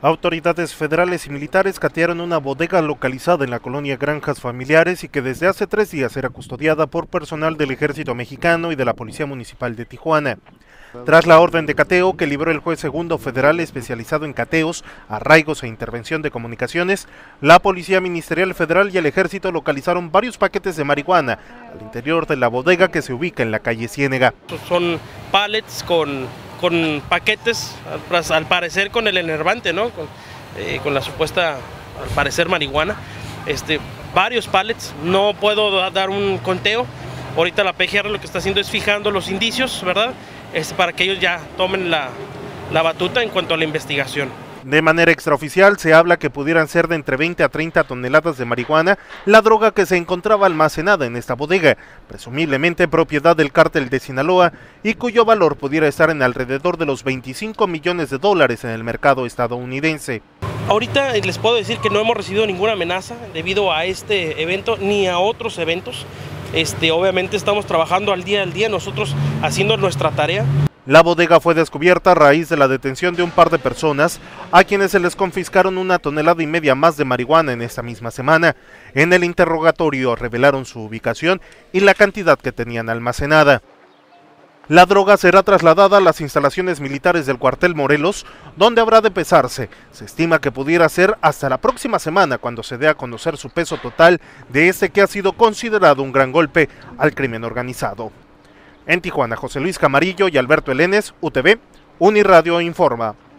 Autoridades federales y militares catearon una bodega localizada en la colonia Granjas Familiares y que desde hace 3 días era custodiada por personal del Ejército Mexicano y de la Policía Municipal de Tijuana. Tras la orden de cateo que libró el juez segundo federal especializado en cateos, arraigos e intervención de comunicaciones, la Policía Ministerial Federal y el Ejército localizaron varios paquetes de marihuana al interior de la bodega que se ubica en la calle Ciénega. Son pallets con paquetes, al parecer con el enervante, ¿no? Con la supuesta, al parecer, marihuana. Varios pallets, no puedo dar un conteo. Ahorita la PGR lo que está haciendo es fijando los indicios, ¿verdad? Para que ellos ya tomen la batuta en cuanto a la investigación. De manera extraoficial se habla que pudieran ser de entre 20 a 30 toneladas de marihuana la droga que se encontraba almacenada en esta bodega, presumiblemente propiedad del cártel de Sinaloa y cuyo valor pudiera estar en alrededor de los 25 millones de dólares en el mercado estadounidense. Ahorita les puedo decir que no hemos recibido ninguna amenaza debido a este evento ni a otros eventos. Obviamente estamos trabajando al día nosotros haciendo nuestra tarea. La bodega fue descubierta a raíz de la detención de un par de personas a quienes se les confiscaron 1,5 toneladas más de marihuana en esta misma semana. En el interrogatorio revelaron su ubicación y la cantidad que tenían almacenada. La droga será trasladada a las instalaciones militares del cuartel Morelos, donde habrá de pesarse. Se estima que pudiera ser hasta la próxima semana cuando se dé a conocer su peso total de este que ha sido considerado un gran golpe al crimen organizado. En Tijuana, José Luis Camarillo y Alberto Elenes, UTV, Uniradio informa.